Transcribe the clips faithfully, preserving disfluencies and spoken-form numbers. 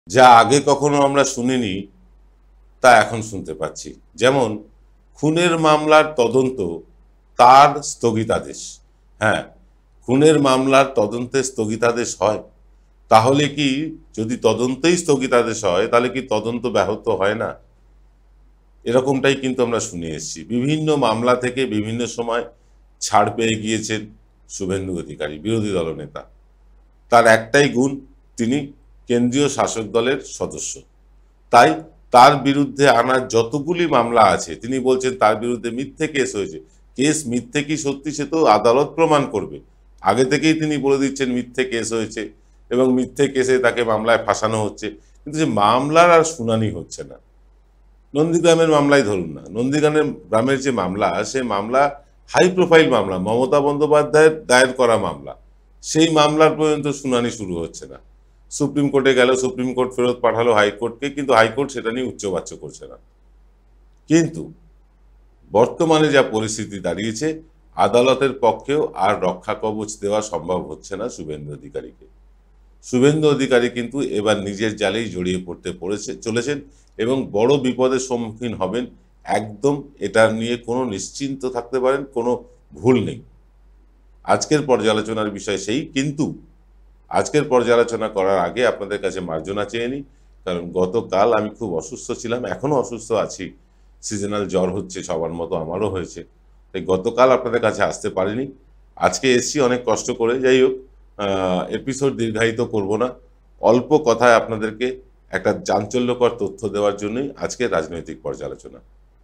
যা আগে কখনো আমরা শুনিনি তা এখন শুনতে পাচ্ছি। যেমন খুনের মামলার তদন্ত তার স্থগিতাদেশ। হ্যাঁ, খুনের মামলার তদন্তে স্থগিতাদেশ হয়? তাহলে কি, যদি তদন্তেই স্থগিতাদেশ হয় তাহলে কি তদন্ত ব্যাহত হয় না? এরকমটাই কিন্তু আমরা শুনে এসেছি। বিভিন্ন মামলা থেকে বিভিন্ন সময় ছাড় পেয়ে গিয়েছেন শুভেন্দু অধিকারী, বিরোধী দলনেতা। তার একটাই গুণ, তিনি কেন্দ্রীয় শাসক দলের সদস্য। তাই তার বিরুদ্ধে আনা যতগুলি মামলা আছে, তিনি বলছেন তার বিরুদ্ধে মিথ্যে কেস হয়েছে। কেস মিথ্যে কি সত্যি সে তো আদালত প্রমাণ করবে। আগে থেকেই তিনি বলে দিচ্ছেন মিথ্যে কেস হয়েছে এবং মিথ্যে কেসে তাকে মামলায় ফাঁসানো হচ্ছে, কিন্তু যে মামলার আর শুনানি হচ্ছে না। নন্দীগ্রামের মামলাই ধরুন না, নন্দীগ্রামের গ্রামের যে মামলা, সে মামলা হাই প্রোফাইল মামলা, মমতা বন্দ্যোপাধ্যায়ের দায়ের করা মামলা। সেই মামলার পর্যন্ত শুনানি শুরু হচ্ছে না। সুপ্রিম কোর্টে গেল, সুপ্রিম কোর্ট ফেরত পাঠালো হাইকোর্টকে, কিন্তু হাইকোর্ট সেটা নিয়ে উচ্চবাচ্য করছে না। কিন্তু বর্তমানে যা পরিস্থিতি দাঁড়িয়েছে, আদালতের পক্ষেও আর রক্ষা কবচ দেওয়া সম্ভব হচ্ছে না শুভেন্দু অধিকারীকে। শুভেন্দু অধিকারী কিন্তু এবার নিজের জালেই জড়িয়ে পড়তে পড়েছে চলেছেন এবং বড় বিপদের সম্মুখীন হবেন। একদম এটা নিয়ে কোনো নিশ্চিন্ত থাকতে পারেন, কোনো ভুল নেই। আজকের পর্যালোচনার বিষয় সেই, কিন্তু আজকের পর্যালোচনা করার আগে আপনাদের কাছে মার্জনা চেয়ে নিই, কারণ গতকাল আমি খুব অসুস্থ ছিলাম, এখনো অসুস্থ আছি। সিজনাল জ্বর হচ্ছে, সবার মতো আমারও হয়েছে। তাই গতকাল আপনাদের কাছে আসতে পারিনি, আজকে এসছি অনেক কষ্ট করে। যাই হোক, এপিসোড দীর্ঘায়িত করব না, অল্প কথায় আপনাদেরকে একটা চাঞ্চল্যকর তথ্য দেওয়ার জন্যই আজকে রাজনৈতিক পর্যালোচনা।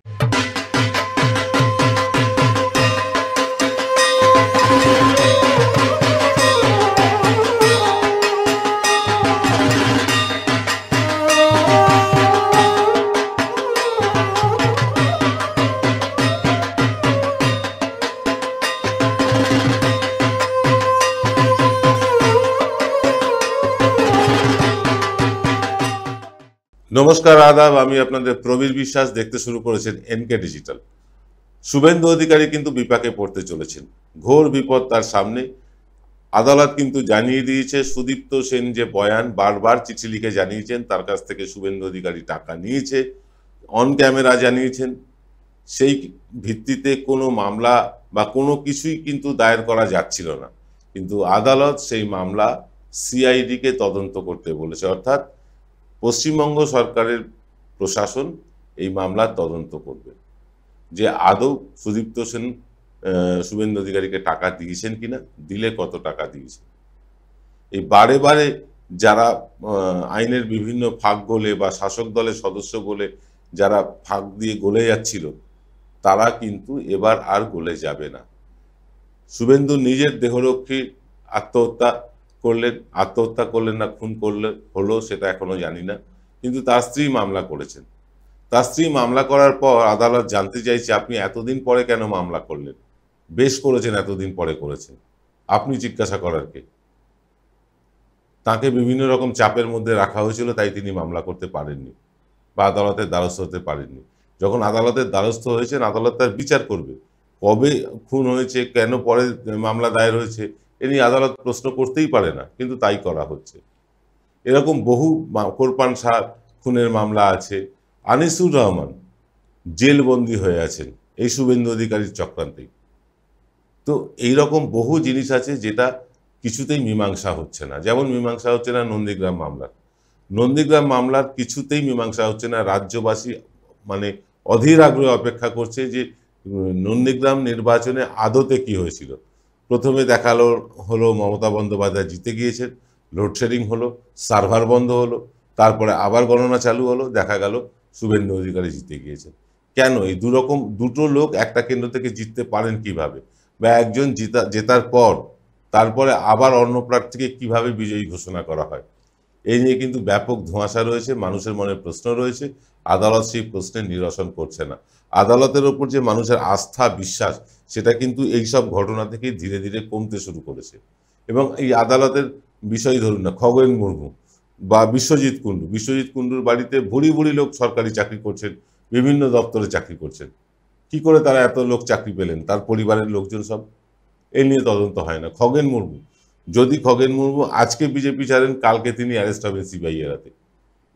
নমস্কার, আদাব, আমি আপনাদের প্রবীর বিশ্বাস। দেখতে শুরু করেছেন এনকে ডিজিটাল। শুভেন্দু অধিকারী কিন্তু বিপাকে পড়তে চলেছেন, ঘোর বিপদ তার সামনে। আদালত কিন্তু জানিয়ে দিয়েছে, সুদীপ্ত সেন যে বয়ান বারবার চিঠি লিখে জানিয়েছেন তার কাছ থেকে শুভেন্দু অধিকারী টাকা নিয়েছে, অন ক্যামেরা জানিয়েছেন। সেই ভিত্তিতে কোনো মামলা বা কোনো কিছুই কিন্তু দায়ের করা যাচ্ছিল না, কিন্তু আদালত সেই মামলা সিআইডিকে তদন্ত করতে বলেছে, অর্থাৎ পশ্চিমবঙ্গ সরকারের প্রশাসন এই মামলার তদন্ত করবে যে আদৌ সুদীপ্ত সেন শুভেন্দু অধিকারীকে টাকা দিয়েছেন কিনা, দিলে কত টাকা দিয়েছেন। এই বারে বারে যারা আইনের বিভিন্ন ফাঁক গলে বা শাসক দলের সদস্য বলে যারা ফাঁক দিয়ে গলে যাচ্ছিল, তারা কিন্তু এবার আর গলে যাবে না। শুভেন্দু নিজের দেহরক্ষী আত্মহত্যা করলেন, আত্মহত্যা করলেন না খুন করলে হলো সেটা এখনো জানি না, কিন্তু তার স্ত্রী মামলা করেছেন। তার স্ত্রী মামলা করার পর আদালত জানতে চাইছে, আপনি এতদিন পরে কেন মামলা করলেন? বেশ করেছেন, এতদিন পরে করেছেন, আপনি জিজ্ঞাসা করার কে? তাকে বিভিন্ন রকম চাপের মধ্যে রাখা হয়েছিল, তাই তিনি মামলা করতে পারেননি বা আদালতের দ্বারস্থ হতে পারেননি। যখন আদালতের দ্বারস্থ হয়েছেন, আদালত তার বিচার করবে। কবে খুন হয়েছে, কেন পরে মামলা দায়ের হয়েছে, এ নিয়ে আদালত প্রশ্ন করতেই পারে না, কিন্তু তাই করা হচ্ছে। এরকম বহু কোরপান শাহ খুনের মামলা আছে। আনিসুর রহমান জেলবন্দি হয়ে আছেন এই শুভেন্দু অধিকারীর চক্রান্তেই। তো এইরকম বহু জিনিস আছে যেটা কিছুতেই মীমাংসা হচ্ছে না। যেমন মীমাংসা হচ্ছে না নন্দীগ্রাম মামলার। নন্দীগ্রাম মামলার কিছুতেই মীমাংসা হচ্ছে না। রাজ্যবাসী মানে অধীর আগ্রহে অপেক্ষা করছে যে নন্দীগ্রাম নির্বাচনে আদতে কি হয়েছিল। প্রথমে দেখালো হলো মমতা বন্দ্যোপাধ্যায় জিতে গিয়েছেন, লোডশেডিং হলো, সার্ভার বন্ধ হলো, তারপরে আবার গণনা চালু হলো, দেখা গেল শুভেন্দু অধিকারী জিতে গিয়েছেন। কেন এই দুরকম দুটো লোক একটা কেন্দ্র থেকে জিততে পারেন কিভাবে, বা একজন জিতা জেতার পর তারপরে আবার অন্য প্রার্থীকে কিভাবে বিজয়ী ঘোষণা করা হয়? এই নিয়ে কিন্তু ব্যাপক ধোঁয়াশা রয়েছে, মানুষের মনে প্রশ্ন রয়েছে। আদালত সেই প্রশ্নের নিরসন করছে না। আদালতের ওপর যে মানুষের আস্থা বিশ্বাস, সেটা কিন্তু এইসব ঘটনা থেকেই ধীরে ধীরে কমতে শুরু করেছে। এবং এই আদালতের বিষয় ধরুন না, খগেন মুর্মু বা বিশ্বজিৎ কুণ্ডু, বিশ্বজিৎ কুণ্ডুর বাড়িতে ভুড়ি ভুড়ি লোক সরকারি চাকরি করছেন, বিভিন্ন দপ্তরে চাকরি করছেন। কি করে তারা এত লোক চাকরি পেলেন? তার পরিবারের লোকজন সব, এই নিয়ে তদন্ত হয় না। খগেন মুর্মু, যদি খগেন মুর্মু আজকে বিজেপি ছাড়েন, কালকে তিনি অ্যারেস্ট হবেন সিবিআই এর হাতে।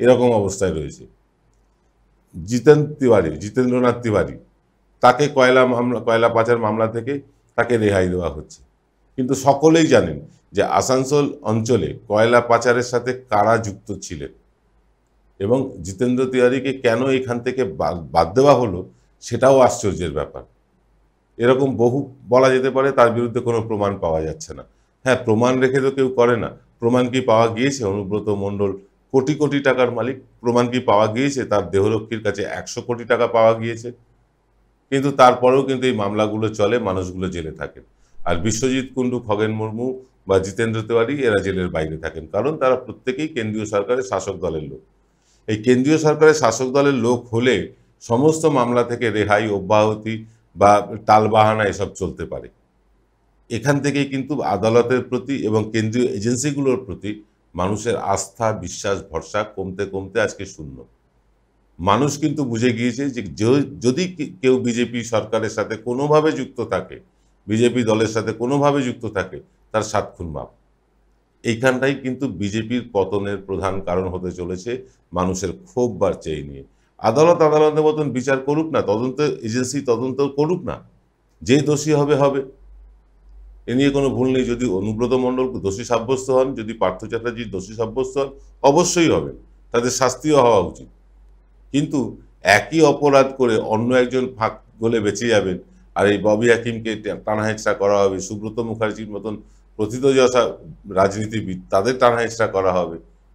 এরকম অবস্থায় রয়েছে। জিতেন তিওয়ারি জিতেন্দ্রনাথ তিওয়ারি তাকে কয়লা মামলা কয়লা পাচার মামলা থেকে তাকে রেহাই দেওয়া হচ্ছে। কিন্তু সকলেই জানেন যে আসানসোল অঞ্চলে কয়লা পাচারের সাথে কারা যুক্ত ছিলেন এবং জিতেন্দ্র তিওয়ারিকে কেন এখান থেকে বাদ দেওয়া হলো সেটাও আশ্চর্যের ব্যাপার। এরকম বহু বলা যেতে পারে, তার বিরুদ্ধে কোনো প্রমাণ পাওয়া যাচ্ছে না। হ্যাঁ, প্রমাণ রেখে তো কেউ করে না। প্রমাণ কি পাওয়া গিয়েছে? অনুব্রত মণ্ডল কোটি কোটি টাকার মালিক। প্রমাণ কি পাওয়া গিয়েছে? তার দেহরক্ষীর কাছে একশো কোটি টাকা পাওয়া গিয়েছে। কিন্তু তারপরেও কিন্তু এই মামলাগুলো চলে, মানুষগুলো জেলে থাকেন। আর বিশ্বজিৎ কুণ্ডু, খগেন মুর্মু বা জিতেন্দ্র তিওয়ারি এরা জেলের বাইরে থাকেন, কারণ তারা প্রত্যেকেই কেন্দ্রীয় সরকারের শাসক দলের লোক। এই কেন্দ্রীয় সরকারের শাসক দলের লোক হলে সমস্ত মামলা থেকে রেহাই, অব্যাহতি বা টালবাহানা এসব চলতে পারে। এখান থেকেই কিন্তু আদালতের প্রতি এবং কেন্দ্রীয় এজেন্সিগুলোর প্রতি মানুষের আস্থা, বিশ্বাস, ভরসা কমতে কমতে আজকে শূন্য। মানুষ কিন্তু বুঝে গিয়েছে যে যদি কেউ বিজেপি সরকারের সাথে কোনোভাবে যুক্ত থাকে, বিজেপি দলের সাথে কোনোভাবে যুক্ত থাকে, তার সাত খুন মাপ। এইখানটাই কিন্তু বিজেপির পতনের প্রধান কারণ হতে চলেছে, মানুষের ক্ষোভ বাড়ছে এই নিয়ে। আদালত আদালতের মতন বিচার করুক না, তদন্ত এজেন্সি তদন্ত করুক না, যে দোষী হবে হবে, এ নিয়ে কোনো ভুল নেই। যদি অনুব্রত মণ্ডল দোষী সাব্যস্ত হন, যদি পার্থ চ্যাটার্জি দোষী সাব্যস্ত হন, অবশ্যই হবে, তাদের শাস্তিও হওয়া উচিত। কিন্তু একই অপরাধ করে অন্য একজন ফাঁক গলে বেঁচে যাবেন, আর এই ববি হাকিমকে টানাহেঁচড়া করা হবে, সুব্রত মুখার্জির মতন প্রথিতযশা রাজনীতিবিদ তাদের টানাহেঁচড়া করা হবে,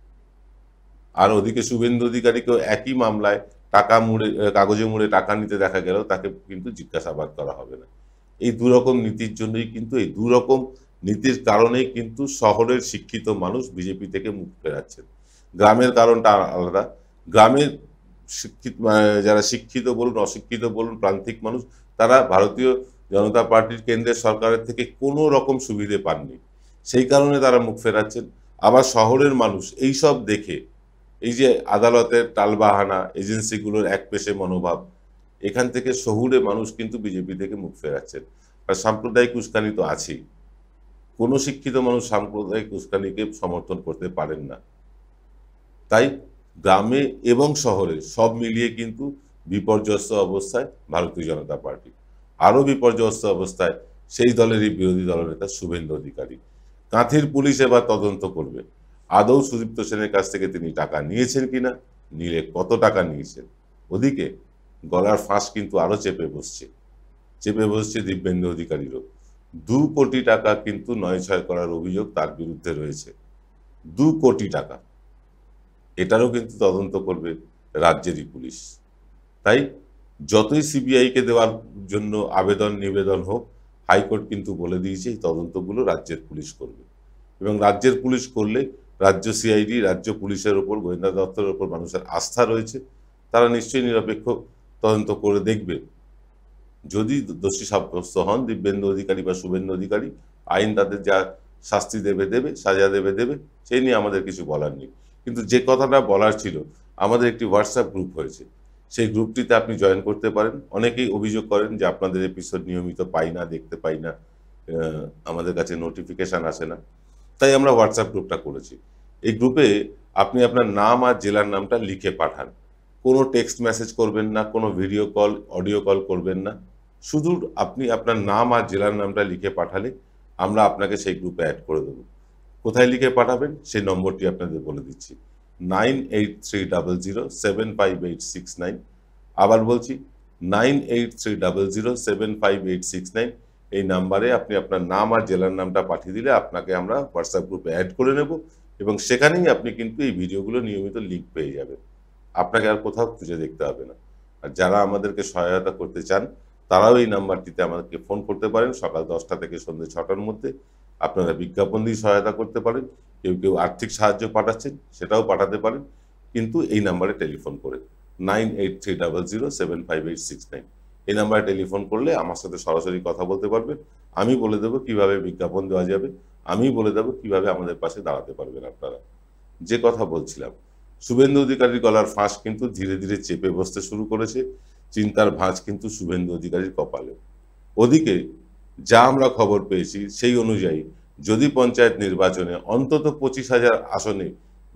আর ওদিকে শুভেন্দু অধিকারীকেও একই মামলায় টাকা মুড়ে কাগজে মুড়ে টাকা নিতে দেখা গেল, তাকে কিন্তু জিজ্ঞাসাবাদ করা হবে না। এই দুরকম নীতির জন্যই কিন্তু, এই দুরকম নীতির কারণেই কিন্তু শহরের শিক্ষিত মানুষ বিজেপি থেকে মুখ ফেরাচ্ছেন। গ্রামের কারণটা আলাদা। গ্রামের শিক্ষিত যারা শিক্ষিত বলুন, অশিক্ষিত বলুন, প্রান্তিক মানুষ, তারা ভারতীয় জনতা পার্টির কেন্দ্রের সরকারের থেকে কোনো রকম সুবিধে পাননি, সেই কারণে তারা মুখ ফেরাচ্ছেন। আবার শহরের মানুষ এই সব দেখে, এই যে আদালতের টালবাহানা, এজেন্সিগুলোর একপেশে মনোভাব, এখান থেকে শহুরে মানুষ কিন্তু বিজেপি থেকে মুখ ফেরাচ্ছেন। আর সাম্প্রদায়িক উস্কানি তো আছেই। কোনো শিক্ষিত মানুষ সাম্প্রদায়িক উস্কানিকে সমর্থন করতে পারেন না। তাই গ্রামে এবং শহরে সব মিলিয়ে কিন্তু বিপর্যস্ত অবস্থায় ভারতীয় জনতা পার্টি। আরও বিপর্যস্ত অবস্থায় সেই দলেরই বিরোধী দলনেতা শুভেন্দু অধিকারী। কাঁথির পুলিশ এবার তদন্ত করবে আদৌ সুদীপ্ত সেনের কাছ থেকে তিনি টাকা নিয়েছেন কিনা, নিলে কত টাকা নিয়েছেন। ওদিকে গলার ফাঁস কিন্তু আরো চেপে বসছে চেপে বসছে দিব্যেন্দু অধিকারীরও। দু কোটি টাকা কিন্তু নয় ছয় করার অভিযোগ তার বিরুদ্ধে রয়েছে। দু কোটি টাকা, এটারও কিন্তু তদন্ত করবে রাজ্যেরই পুলিশ। তাই যতই সিবিআইকে দেওয়ার জন্য আবেদন নিবেদন হোক, হাইকোর্ট কিন্তু বলে দিয়েছে এই তদন্তগুলো রাজ্যের পুলিশ করবে। এবং রাজ্যের পুলিশ করলে রাজ্য সিআইডি, রাজ্য পুলিশের ওপর, গোয়েন্দা দপ্তরের ওপর মানুষের আস্থা রয়েছে, তারা নিশ্চয়ই নিরপেক্ষ তদন্ত করে দেখবে। যদি দোষী সাব্যস্ত হন দিব্যেন্দু অধিকারী বা শুভেন্দু অধিকারী, আইন তাদের যা শাস্তি দেবে দেবে, সাজা দেবে দেবে, সেই নিয়ে আমাদের কিছু বলার নেই। কিন্তু যে কথাটা বলার ছিল, আমাদের একটি হোয়াটসঅ্যাপ গ্রুপ হয়েছে, সেই গ্রুপটিতে আপনি জয়েন করতে পারেন। অনেকেই অভিযোগ করেন যে আপনাদের এপিসোড নিয়মিত পাই না, দেখতে পাই না, আমাদের কাছে নোটিফিকেশান আসে না। তাই আমরা হোয়াটসঅ্যাপ গ্রুপটা করেছি। এই গ্রুপে আপনি আপনার নাম আর জেলার নামটা লিখে পাঠান। কোনো টেক্সট মেসেজ করবেন না, কোনো ভিডিও কল, অডিও কল করবেন না, শুধু আপনি আপনার নাম আর জেলার নামটা লিখে পাঠালে আমরা আপনাকে সেই গ্রুপে অ্যাড করে দেবো। কোথায় লিখে পাঠাবেন সেই নম্বরটি আপনাদের বলে দিচ্ছি, nine eight three double zero seven five eight six nine. আবার বলছি, nine eight three double zero seven five eight six nine. এই নাম্বারে আপনি আপনার নাম আর জেলার নামটা পাঠিয়ে দিলে আপনাকে আমরা হোয়াটসঅ্যাপ গ্রুপে অ্যাড করে নেব, এবং সেখানেই আপনি কিন্তু এই ভিডিওগুলো নিয়মিত লিঙ্ক পেয়ে যাবেন। আপনাকে আর কোথাও খুঁজে দেখতে হবে না। আর যারা আমাদেরকে সহায়তা করতে চান তারাও এই নাম্বারটিতে আমাদেরকে ফোন করতে পারেন। সকাল দশটা থেকে সন্ধ্যে ছটার মধ্যে আপনারা বিজ্ঞাপন দিয়ে সহায়তা করতে পারেন। কেউ কেউ আর্থিক সাহায্য পাঠাচ্ছেন, সেটাও পাঠাতে পারেন, কিন্তু এই নাম্বারে টেলিফোন করে, nine eight three double zero seven five eight six nine. এই নাম্বারে টেলিফোন করলে আমার সাথে সরাসরি কথা বলতে পারবেন। আমি বলে দেবো কিভাবে বিজ্ঞাপন দেওয়া যাবে, আমি বলে দেবো কিভাবে আমাদের পাশে দাঁড়াতে পারবেন আপনারা। যে কথা বলছিলাম, শুভেন্দু অধিকারীর গলার ফাঁস কিন্তু ধীরে ধীরে চেপে বসতে শুরু করেছে। চিন্তার ভাঁজ কিন্তু শুভেন্দু অধিকারীর কপালে। ওদিকে যা আমরা খবর পেয়েছি সেই অনুযায়ী যদি পঞ্চায়েত নির্বাচনে অন্তত পঁচিশ হাজার আসনে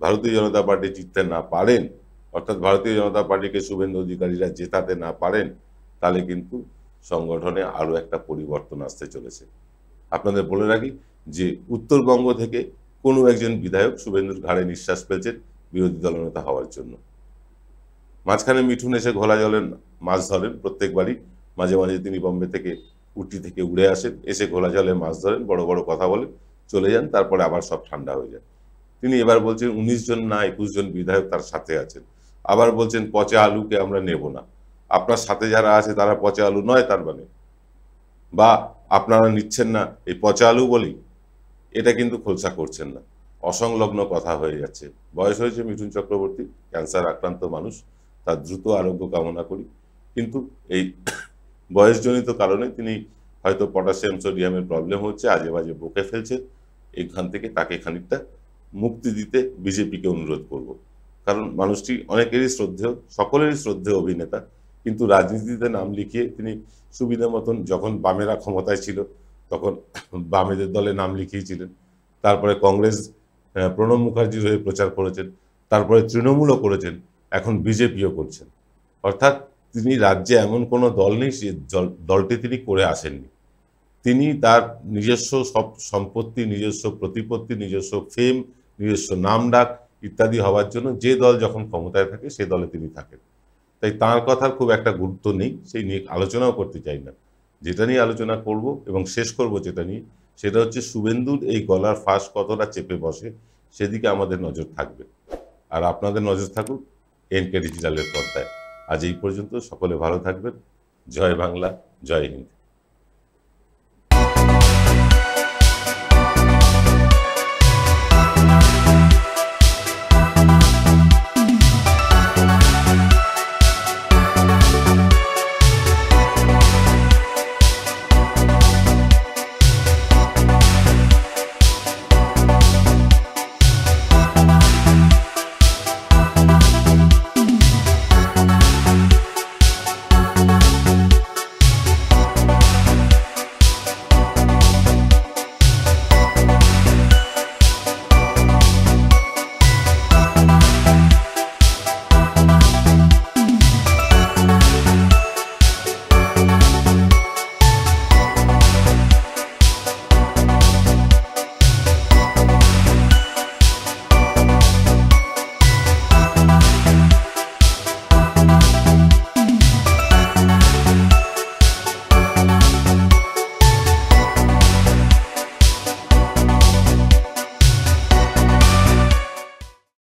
ভারতীয় জনতা পার্টি জিততে না পারেন, অর্থাৎ ভারতীয় জনতা পার্টিকে শুভেন্দু অধিকারীরা জেতাতে না পারেন, তাহলে কিন্তু সংগঠনে আরো একটা পরিবর্তন আসতে চলেছে। আপনাদের বলে রাখি যে উত্তরবঙ্গ থেকে কোনো একজন বিধায়ক শুভেন্দুর ঘাড়ে নিঃশ্বাস ফেলছেন বিরোধী দলনেতা হওয়ার জন্য। মাঝখানে মিঠুন এসে ঘোলা জলের মাছ ধরেন প্রত্যেকবারই, মাঝে মাঝে তিনি বম্বে থেকে উটি থেকে উড়ে আসেন, এসে ঘোলা জলে মাছ ধরেন, বড় বড় কথা বলেন, চলে যান, তারপরে আবার সব ঠান্ডা হয়ে যায়। তিনি এবার বলছেন উনিশ জন না একুশ জন বিধায়ক তার সাথে আছেন, আবার বলছেন পচা আলুকে আমরা নেব না। আপনার সাথে যারা আছে তারা পচা আলু নয় তার মানে, বা আপনারা নিচ্ছেন না এই পচা আলু বলি, এটা কিন্তু খোলসা করছেন না, অসংলগ্ন কথা হয়ে যাচ্ছে। বয়স হয়েছে মিঠুন চক্রবর্তী, ক্যান্সার আক্রান্ত মানুষ, তার দ্রুত আরোগ্য কামনা করি। কিন্তু এই বয়সজনিত কারণে তিনি হয়তো পটাশিয়াম সোডিয়ামের প্রবলেম হচ্ছে, আজে বাজে বকে ফেলছে, এখান থেকে তাকে খানিকটা মুক্তি দিতে বিজেপিকে অনুরোধ করব। কারণ মানুষটি অনেকেরই শ্রদ্ধেয়, সকলেরই শ্রদ্ধেয় অভিনেতা, কিন্তু রাজনীতিতে নাম লিখিয়ে তিনি সুবিধা মতন, যখন বামেরা ক্ষমতায় ছিল তখন বামেদের দলে নাম লিখিয়েছিলেন, তারপরে কংগ্রেস প্রণব মুখার্জির হয়ে প্রচার করেছেন, তারপরে তৃণমূলও করেছেন, এখন বিজেপিও করছেন। অর্থাৎ তিনি রাজ্যে এমন কোনো দল নেই সে দলটি তিনি করে আসেননি। তিনি তার নিজস্ব সব সম্পত্তি, নিজস্ব প্রতিপত্তি, নিজস্ব ফেম, নিজস্ব নাম ডাক ইত্যাদি হওয়ার জন্য যে দল যখন ক্ষমতায় থাকে সে দলে তিনি থাকেন। তাই তাঁর কথার খুব একটা গুরুত্ব নেই, সেই নিয়ে আলোচনাও করতে চাই না। যেটা নিয়ে আলোচনা করব এবং শেষ করব যেটা নিয়ে, সেটা হচ্ছে শুভেন্দুর এই গলার ফাঁস কতটা চেপে বসে সেদিকে আমাদের নজর থাকবে। আর আপনাদের নজর থাকুক এনকে ডিজিটালের পর্দায়। আজ এই পর্যন্ত, সকলে ভালো থাকবেন। জয় বাংলা, জয় হিন্দ।